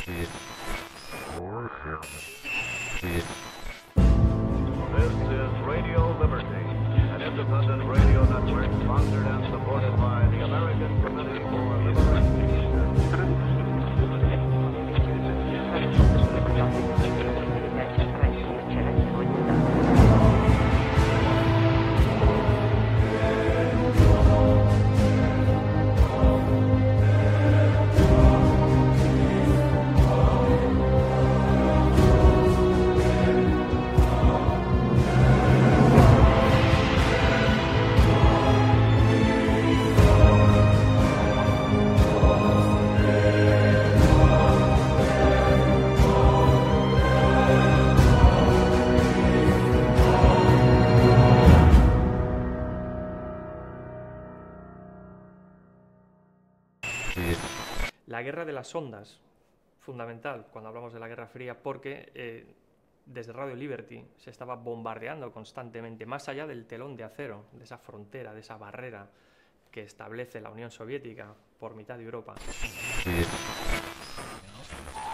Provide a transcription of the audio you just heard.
This is Radio Liberty, an independent radio network sponsored and supported by the American Committee for Liberation. La guerra de las ondas, fundamental cuando hablamos de la Guerra Fría, porque desde Radio Liberty se estaba bombardeando constantemente, más allá del telón de acero, de esa frontera, de esa barrera que establece la Unión Soviética por mitad de Europa.